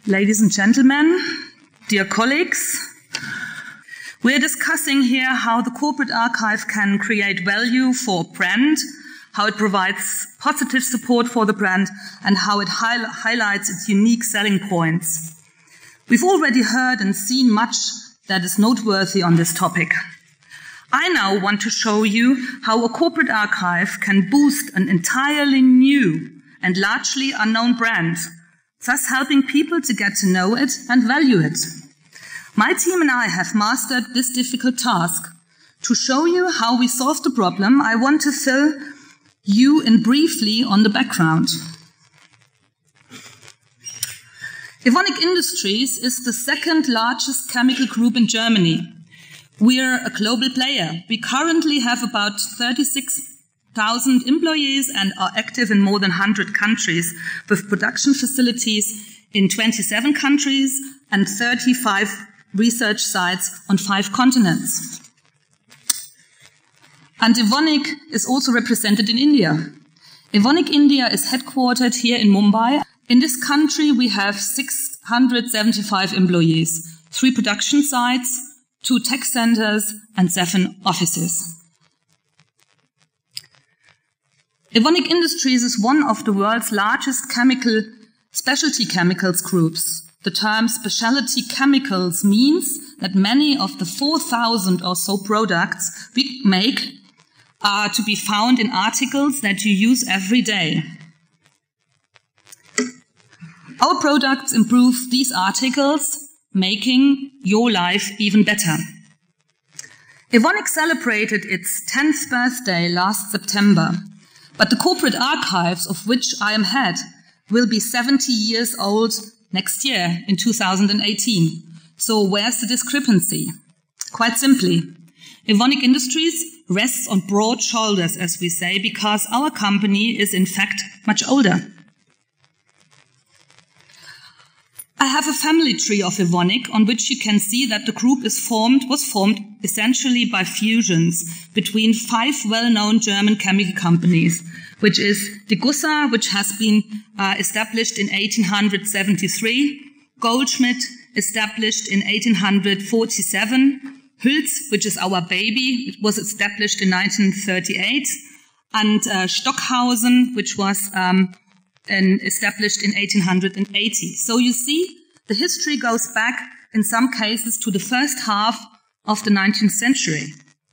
Ladies and gentlemen, dear colleagues, we are discussing here how the corporate archive can create value for a brand, how it provides positive support for the brand, and how it highlights its unique selling points. We've already heard and seen much that is noteworthy on this topic. I now want to show you how a corporate archive can boost an entirely new and largely unknown brand, thus helping people to get to know it and value it. My team and I have mastered this difficult task. To show you how we solved the problem, I want to fill you in briefly on the background. Evonik Industries is the second largest chemical group in Germany. We are a global player. We currently have about 36,000 employees and are active in more than 100 countries, with production facilities in 27 countries and 35 research sites on 5 continents. And Evonik is also represented in India. Evonik India is headquartered here in Mumbai. In this country, we have 675 employees, 3 production sites, 2 tech centers, and 7 offices. Evonik Industries is one of the world's largest specialty chemicals groups. The term specialty chemicals means that many of the 4,000 or so products we make are to be found in articles that you use every day. Our products improve these articles, making your life even better. Evonik celebrated its 10th birthday last September, but the corporate archives, of which I am head, will be 70 years old next year in 2018. So where's the discrepancy? Quite simply, Evonik Industries rests on broad shoulders, as we say, because our company is in fact much older. I have a family tree of Evonik on which you can see that the group was formed essentially by fusions between 5 well-known German chemical companies, which is Degussa, which has been established in 1873, Goldschmidt, established in 1847, Hülz, which is our baby, it was established in 1938, and Stockhausen, which was established in 1880. So you see, the history goes back in some cases to the first half of the 19th century.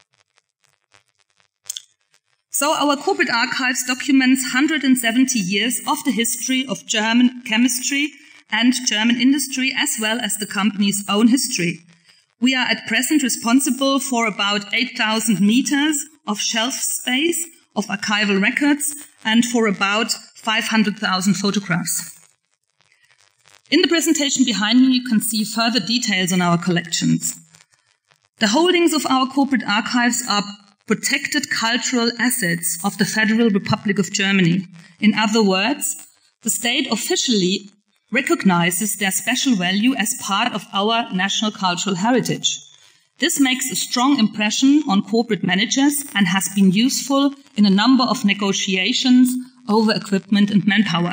So our corporate archives documents 170 years of the history of German chemistry and German industry, as well as the company's own history. We are at present responsible for about 8,000 meters of shelf space of archival records and for about 500,000 photographs. In the presentation behind me, you can see further details on our collections. The holdings of our corporate archives are protected cultural assets of the Federal Republic of Germany. In other words, the state officially recognizes their special value as part of our national cultural heritage. This makes a strong impression on corporate managers and has been useful in a number of negotiations over equipment and manpower.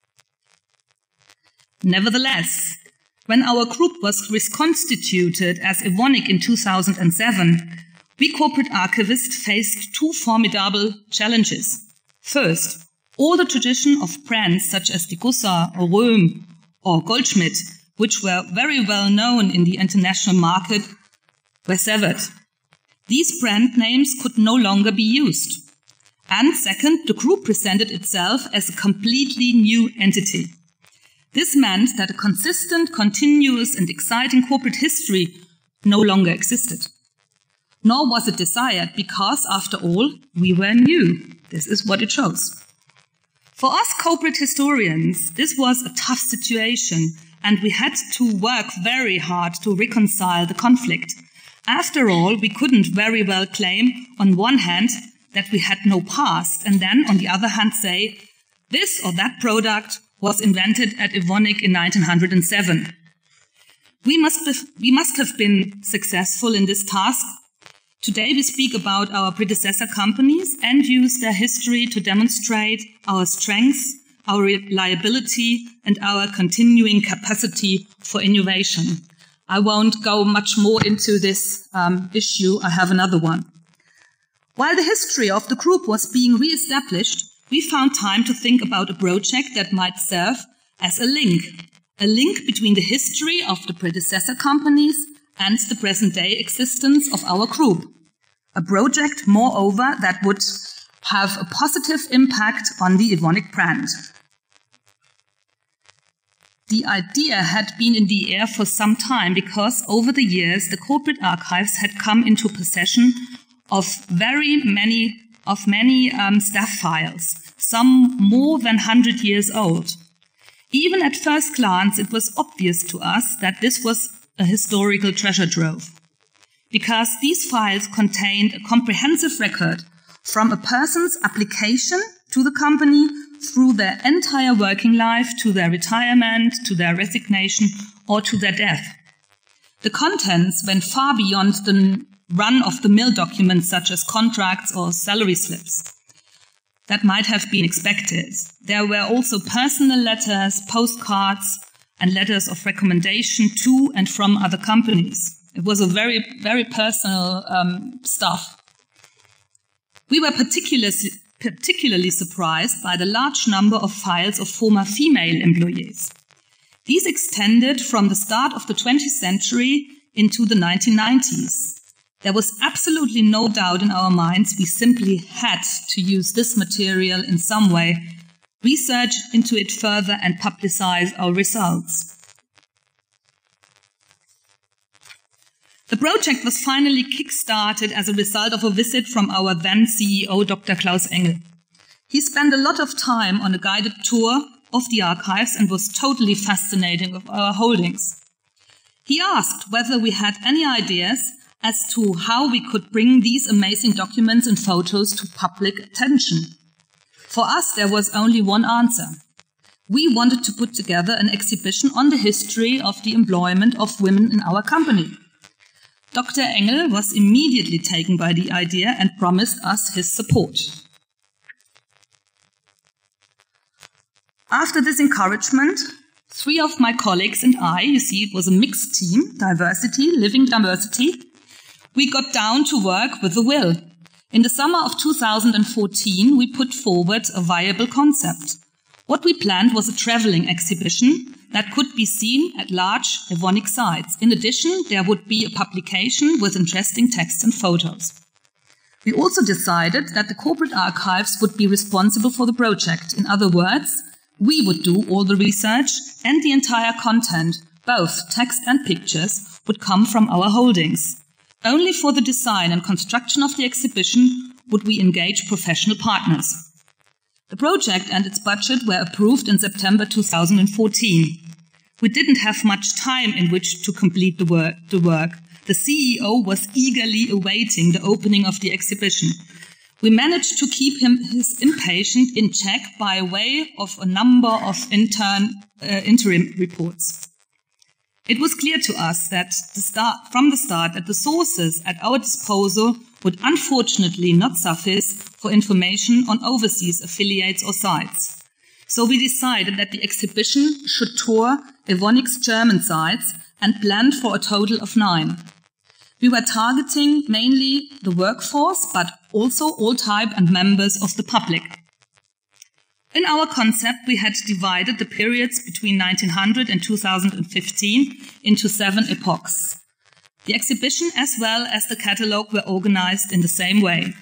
Nevertheless, when our group was reconstituted as Evonik in 2007, we corporate archivists faced 2 formidable challenges. First, all the tradition of brands such as Degussa or Röhm or Goldschmidt, which were very well known in the international market, were severed. These brand names could no longer be used. And second, the group presented itself as a completely new entity. This meant that a consistent, continuous, and exciting corporate history no longer existed. Nor was it desired because, after all, we were new. This is what it shows. For us corporate historians, this was a tough situation, and we had to work very hard to reconcile the conflict. After all, we couldn't very well claim, on one hand, that we had no past, and then, on the other hand, say, this or that product was invented at Evonik in 1907. We must have been successful in this task. Today we speak about our predecessor companies and use their history to demonstrate our strengths our reliability, and our continuing capacity for innovation. I won't go much more into this issue. I have another one. While the history of the group was being re-established, we found time to think about a project that might serve as a link between the history of the predecessor companies and the present-day existence of our group. A project, moreover, that would have a positive impact on the Evonik brand. The idea had been in the air for some time because over the years the corporate archives had come into possession of many staff files, some more than 100 years old. Even at first glance, it was obvious to us that this was a historical treasure trove, because these files contained a comprehensive record from a person's application to the company through their entire working life, to their retirement, to their resignation, or to their death. The contents went far beyond the run-of-the-mill documents such as contracts or salary slips that might have been expected. There were also personal letters, postcards, and letters of recommendation to and from other companies. It was a very, very personal stuff. We were particularly surprised by the large number of files of former female employees. These extended from the start of the 20th century into the 1990s. There was absolutely no doubt in our minds we simply had to use this material in some way, research into it further, and publicize our results. The project was finally kick-started as a result of a visit from our then CEO, Dr. Klaus Engel. He spent a lot of time on a guided tour of the archives and was totally fascinated with our holdings. He asked whether we had any ideas as to how we could bring these amazing documents and photos to public attention. For us, there was only one answer. We wanted to put together an exhibition on the history of the employment of women in our company. Dr. Engel was immediately taken by the idea and promised us his support. After this encouragement, 3 of my colleagues and I, you see it was a mixed team, living diversity, we got down to work with a will. In the summer of 2014, we put forward a viable concept. What we planned was a traveling exhibition that could be seen at large Evonik sites. In addition, there would be a publication with interesting text and photos. We also decided that the corporate archives would be responsible for the project. In other words, we would do all the research, and the entire content, both text and pictures, would come from our holdings. Only for the design and construction of the exhibition would we engage professional partners. The project and its budget were approved in September 2014. We didn't have much time in which to complete the work. The CEO was eagerly awaiting the opening of the exhibition. We managed to keep his impatience in check by way of a number of interim reports. It was clear to us that from the start that the sources at our disposal would unfortunately not suffice for information on overseas affiliates or sites. So we decided that the exhibition should tour Evonik's German sites and planned for a total of 9. We were targeting mainly the workforce, but also all type and members of the public. In our concept, we had divided the periods between 1900 and 2015 into 7 epochs. The exhibition as well as the catalogue were organized in the same way.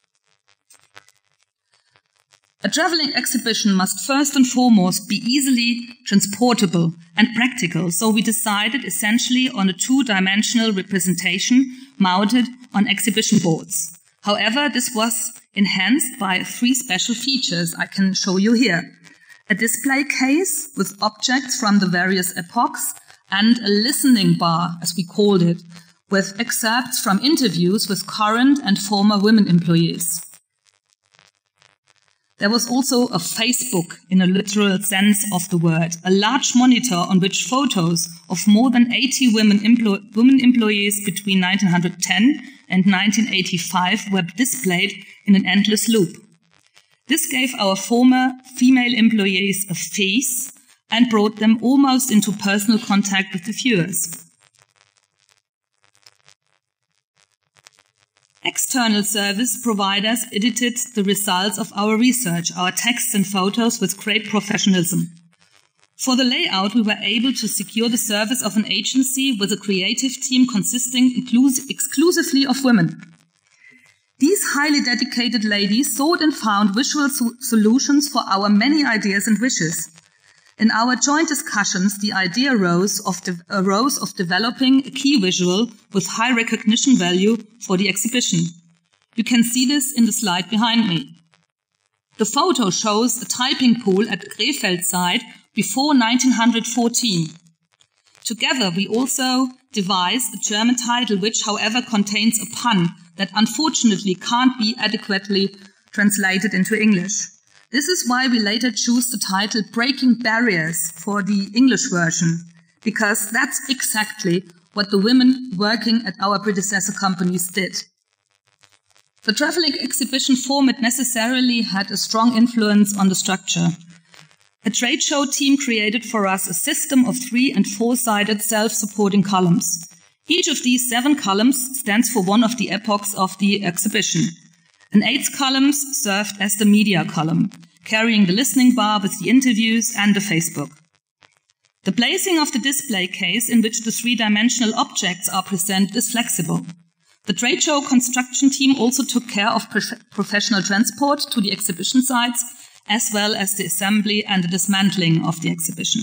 A traveling exhibition must first and foremost be easily transportable and practical, so we decided essentially on a 2-dimensional representation mounted on exhibition boards. However, this was enhanced by 3 special features I can show you here. A display case with objects from the various epochs and a listening bar, as we called it, with excerpts from interviews with current and former women employees. There was also a Facebook in a literal sense of the word, a large monitor on which photos of more than 80 women employees between 1910 and 1985 were displayed in an endless loop. This gave our former female employees a face and brought them almost into personal contact with the viewers. External service providers edited the results of our research, our texts and photos, with great professionalism. For the layout, we were able to secure the service of an agency with a creative team consisting exclusively of women. These highly dedicated ladies sought and found visual solutions for our many ideas and wishes. In our joint discussions, the idea arose of developing a key visual with high recognition value for the exhibition. You can see this in the slide behind me. The photo shows a typing pool at the Krefeld site before 1914. Together, we also devised a German title which, however, contains a pun that unfortunately can't be adequately translated into English. This is why we later chose the title Breaking Barriers for the English version, because that's exactly what the women working at our predecessor companies did. The traveling exhibition format necessarily had a strong influence on the structure. A trade show team created for us a system of 3- and 4-sided self-supporting columns. Each of these 7 columns stands for one of the epochs of the exhibition. An 8th column served as the media column, carrying the listening bar with the interviews and the Facebook. The placing of the display case in which the 3-dimensional objects are presented is flexible. The trade show construction team also took care of professional transport to the exhibition sites, as well as the assembly and the dismantling of the exhibition.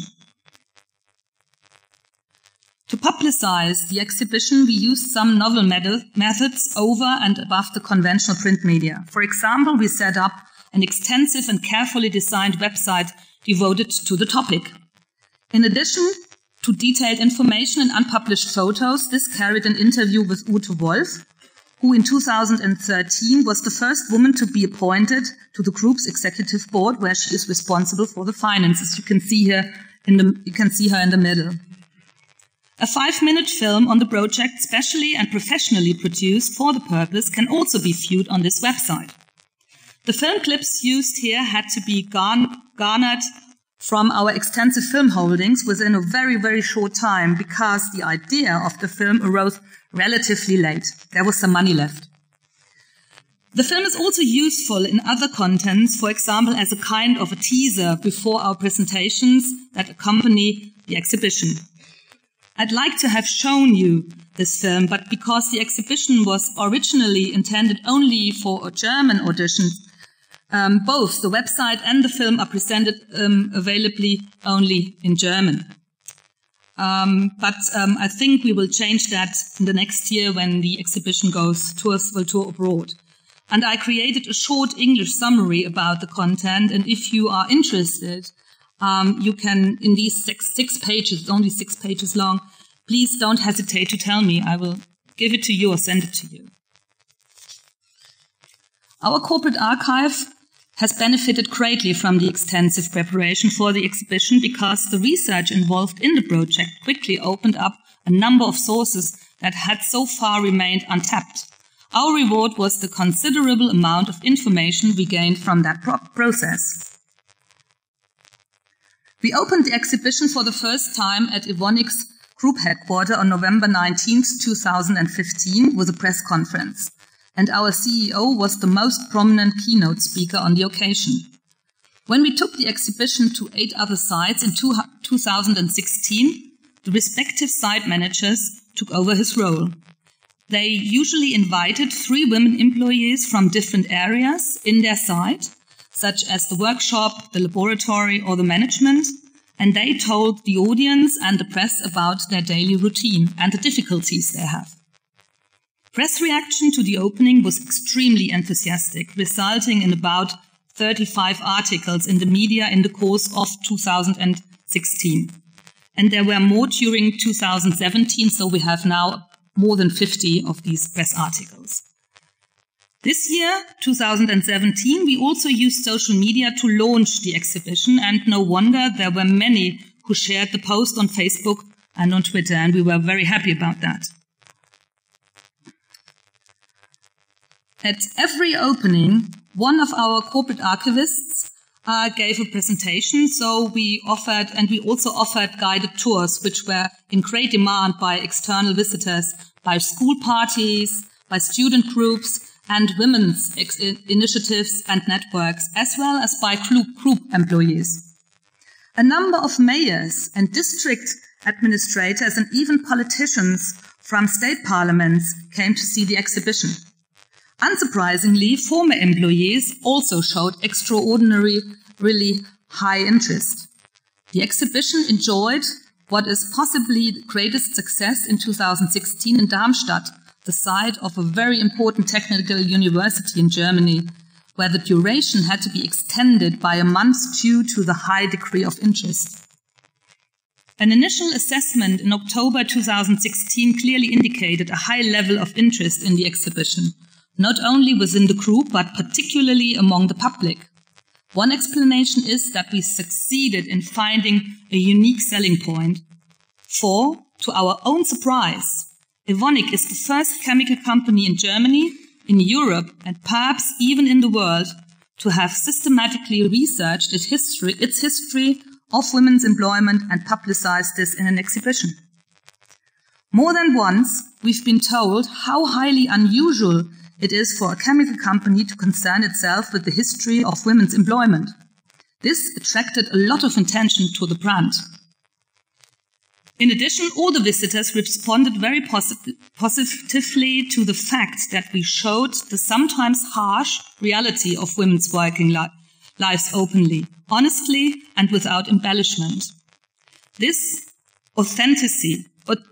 To publicize the exhibition, we used some novel methods over and above the conventional print media. For example, we set up an extensive and carefully designed website devoted to the topic. In addition to detailed information and unpublished photos, this carried an interview with Ute Wolf, who in 2013 was the first woman to be appointed to the group's executive board, where she is responsible for the finances. You can see her in the middle. A 5-minute film on the project, specially and professionally produced for the purpose, can also be viewed on this website. The film clips used here had to be garnered from our extensive film holdings within a very, very short time, because the idea of the film arose relatively late. There was some money left. The film is also useful in other contents, for example, as a kind of a teaser before our presentations that accompany the exhibition. I'd like to have shown you this film, but because the exhibition was originally intended only for German auditions, both the website and the film are presented availably only in German. But I think we will change that in the next year when the exhibition will tour abroad. And I created a short English summary about the content, and if you are interested, you can, in these six pages, it's only 6 pages long, please don't hesitate to tell me. I will give it to you or send it to you. Our corporate archive has benefited greatly from the extensive preparation for the exhibition, because the research involved in the project quickly opened up a number of sources that had so far remained untapped. Our reward was the considerable amount of information we gained from that process. We opened the exhibition for the first time at Evonik's group headquarters on November 19, 2015, with a press conference, and our CEO was the most prominent keynote speaker on the occasion. When we took the exhibition to 8 other sites in 2016, the respective site managers took over his role. They usually invited 3 women employees from different areas in their site, such as the workshop, the laboratory, or the management, and they told the audience and the press about their daily routine and the difficulties they have. Press reaction to the opening was extremely enthusiastic, resulting in about 35 articles in the media in the course of 2016. And there were more during 2017, so we have now more than 50 of these press articles. This year, 2017, we also used social media to launch the exhibition, and no wonder there were many who shared the post on Facebook and on Twitter, and we were very happy about that. At every opening, one of our corporate archivists gave a presentation, so we also offered guided tours, which were in great demand by external visitors, by school parties, by student groups, and women's initiatives and networks, as well as by group employees. A number of mayors and district administrators and even politicians from state parliaments came to see the exhibition. Unsurprisingly, former employees also showed really high interest. The exhibition enjoyed what is possibly the greatest success in 2016 in Darmstadt, the site of a very important technical university in Germany, where the duration had to be extended by a month due to the high degree of interest. An initial assessment in October 2016 clearly indicated a high level of interest in the exhibition, not only within the group, but particularly among the public. One explanation is that we succeeded in finding a unique selling point. For, to our own surprise, Evonik is the first chemical company in Germany, in Europe, and perhaps even in the world to have systematically researched its history of women's employment and publicized this in an exhibition. More than once, we've been told how highly unusual it is for a chemical company to concern itself with the history of women's employment. This attracted a lot of attention to the brand. In addition, all the visitors responded very positively to the fact that we showed the sometimes harsh reality of women's working lives openly, honestly, and without embellishment. This authenticity,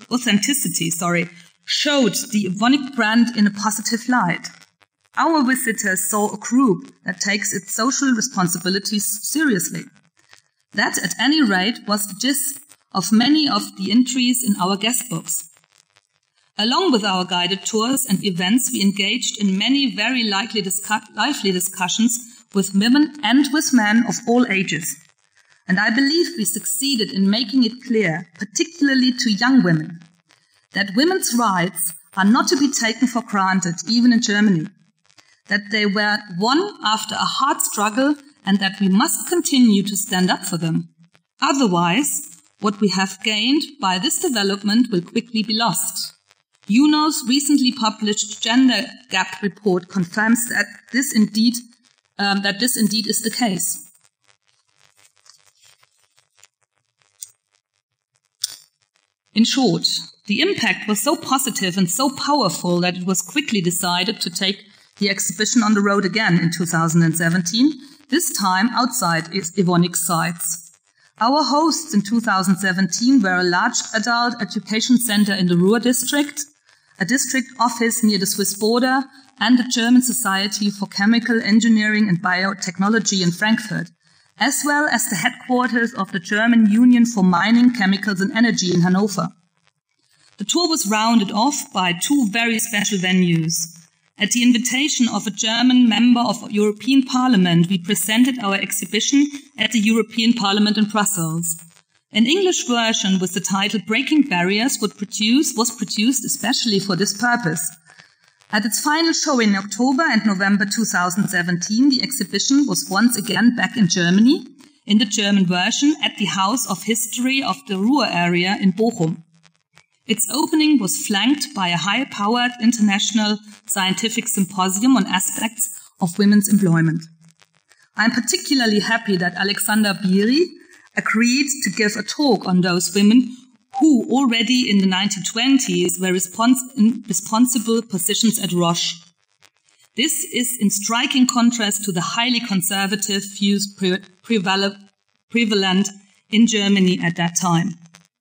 showed the Evonik brand in a positive light. Our visitors saw a group that takes its social responsibilities seriously. That, at any rate, was the gist of many of the entries in our guest books. Along with our guided tours and events, we engaged in many very lively discussions with women and with men of all ages. And I believe we succeeded in making it clear, particularly to young women, that women's rights are not to be taken for granted, even in Germany, that they were won after a hard struggle and that we must continue to stand up for them. Otherwise, what we have gained by this development will quickly be lost. UNO's recently published gender gap report confirms that this indeed is the case. In short, the impact was so positive and so powerful that it was quickly decided to take the exhibition on the road again in 2017, this time outside Evonik's sites. Our hosts in 2017 were a large adult education center in the Ruhr district, a district office near the Swiss border, and the German Society for Chemical Engineering and Biotechnology in Frankfurt, as well as the headquarters of the German Union for Mining, Chemicals and Energy in Hanover. The tour was rounded off by two very special venues. At the invitation of a German member of European Parliament, we presented our exhibition at the European Parliament in Brussels. An English version with the title Breaking Barriers was produced especially for this purpose. At its final show in October and November 2017, the exhibition was once again back in Germany, in the German version at the House of History of the Ruhr area in Bochum. Its opening was flanked by a high-powered international scientific symposium on aspects of women's employment. I'm particularly happy that Alexander Biri agreed to give a talk on those women who already in the 1920s were in responsible positions at Roche. This is in striking contrast to the highly conservative views prevalent in Germany at that time.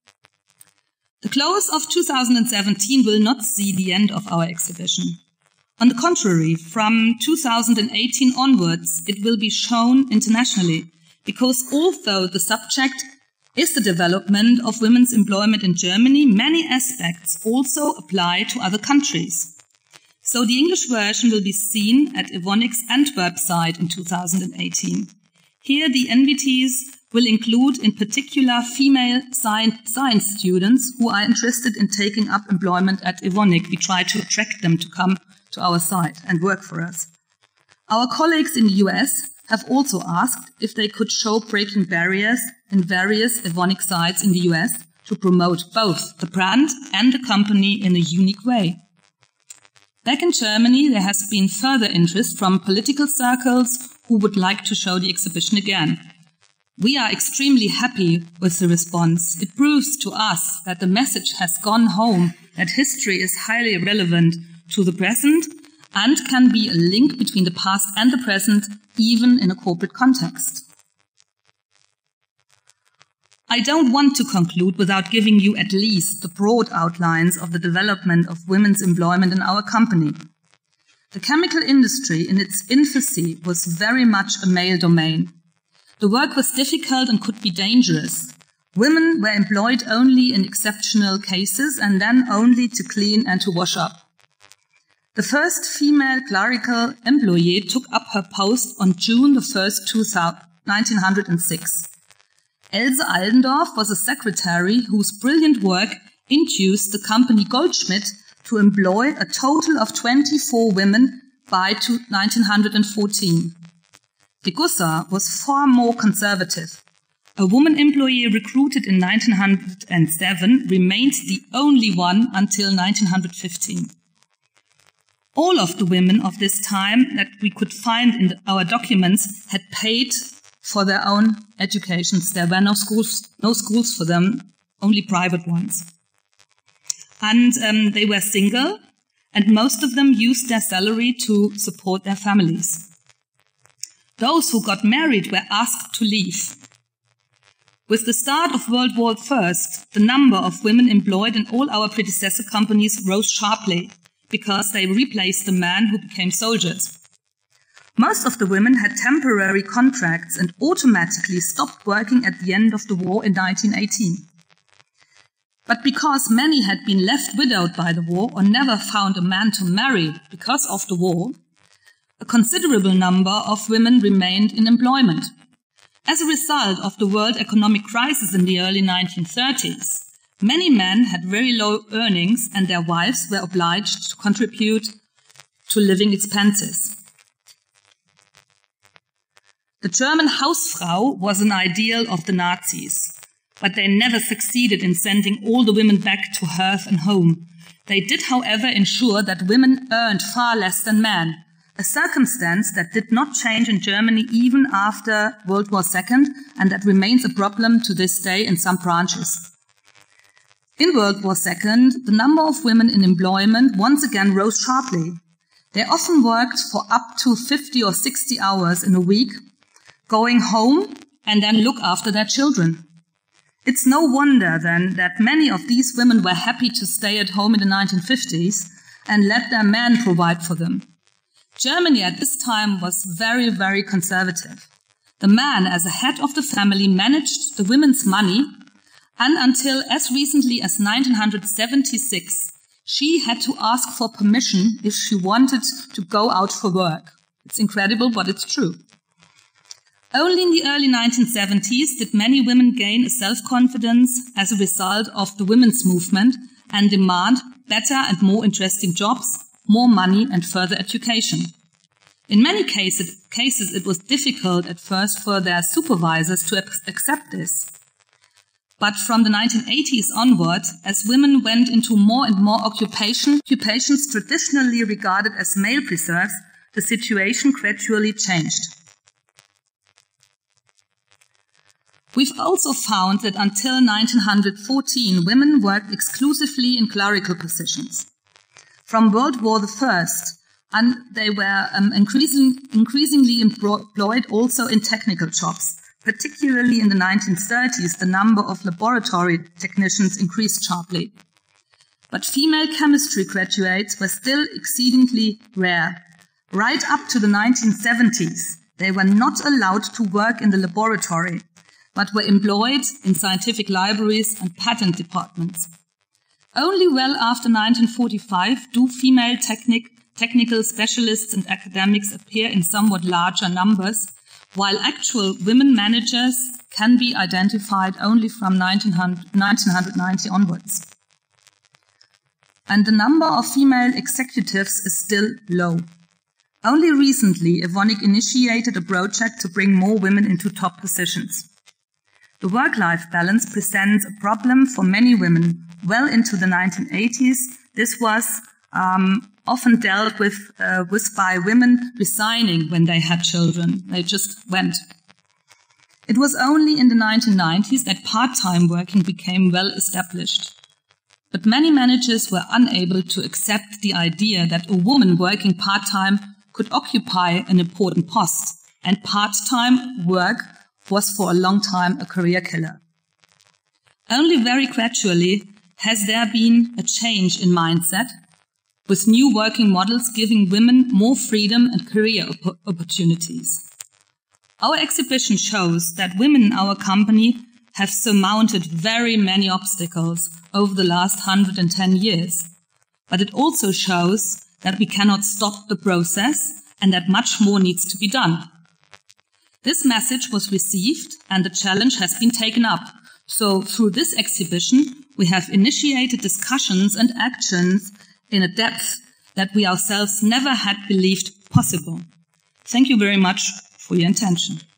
The close of 2017 will not see the end of our exhibition. On the contrary, from 2018 onwards, it will be shown internationally, because although the subject is the development of women's employment in Germany, many aspects also apply to other countries. So the English version will be seen at Evonik's Antwerp site in 2018. Here the invitees will include in particular female science students who are interested in taking up employment at Evonik. We try to attract them to come to our site and work for us. Our colleagues in the US have also asked if they could show breaking barriers in various Evonik sites in the US to promote both the brand and the company in a unique way. Back in Germany, there has been further interest from political circles who would like to show the exhibition again. We are extremely happy with the response. It proves to us that the message has gone home, that history is highly relevant to the present and can be a link between the past and the present, even in a corporate context. I don't want to conclude without giving you at least the broad outlines of the development of women's employment in our company. The chemical industry in its infancy was very much a male domain. The work was difficult and could be dangerous. Women were employed only in exceptional cases and then only to clean and to wash up. The first female clerical employee took up her post on June 1st, 1906. Else Aldendorf was a secretary whose brilliant work induced the company Goldschmidt to employ a total of 24 women by 1914. Degussa was far more conservative. A woman employee recruited in 1907 remained the only one until 1915. All of the women of this time that we could find in our documents had paid for their own educations. There were no schools for them, only private ones. And they were single, and most of them used their salary to support their families. Those who got married were asked to leave. With the start of World War I, the number of women employed in all our predecessor companies rose sharply because they replaced the men who became soldiers. Most of the women had temporary contracts and automatically stopped working at the end of the war in 1918. But because many had been left widowed by the war or never found a man to marry because of the war, a considerable number of women remained in employment. As a result of the world economic crisis in the early 1930s, many men had very low earnings and their wives were obliged to contribute to living expenses. The German Hausfrau was an ideal of the Nazis, but they never succeeded in sending all the women back to hearth and home. They did, however, ensure that women earned far less than men, a circumstance that did not change in Germany even after World War II, and that remains a problem to this day in some branches. In World War II, the number of women in employment once again rose sharply. They often worked for up to 50 or 60 hours in a week, going home and then look after their children. It's no wonder then that many of these women were happy to stay at home in the 1950s and let their men provide for them. Germany at this time was very, very conservative. The man, as a head of the family, managed the women's money, and until as recently as 1976, she had to ask for permission if she wanted to go out for work. It's incredible, but it's true. Only in the early 1970s did many women gain a self-confidence as a result of the women's movement and demand better and more interesting jobs, more money and further education. In many cases it was difficult at first for their supervisors to accept this. But from the 1980s onward, as women went into more and more occupations traditionally regarded as male preserves, the situation gradually changed. We've also found that until 1914, women worked exclusively in clerical positions. From World War I, and they were increasingly employed also in technical jobs. Particularly in the 1930s, the number of laboratory technicians increased sharply. But female chemistry graduates were still exceedingly rare. Right up to the 1970s, they were not allowed to work in the laboratory, but were employed in scientific libraries and patent departments. Only well after 1945 do female technical specialists and academics appear in somewhat larger numbers, while actual women managers can be identified only from 1990 onwards. And the number of female executives is still low. Only recently, Evonik initiated a project to bring more women into top positions. The work-life balance presents a problem for many women. Well into the 1980s, this was often dealt with by women resigning when they had children. They just went. It was only in the 1990s that part-time working became well established. But many managers were unable to accept the idea that a woman working part-time could occupy an important post, and part-time work was for a long time a career killer. Only very gradually has there been a change in mindset, with new working models giving women more freedom and career opportunities. Our exhibition shows that women in our company have surmounted very many obstacles over the last 110 years. But it also shows that we cannot stop the process and that much more needs to be done. This message was received and the challenge has been taken up. So through this exhibition, we have initiated discussions and actions in a depth that we ourselves never had believed possible. Thank you very much for your attention.